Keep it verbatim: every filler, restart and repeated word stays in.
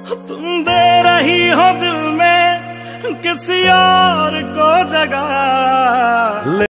तुम दे रही हो दिल में किसी और को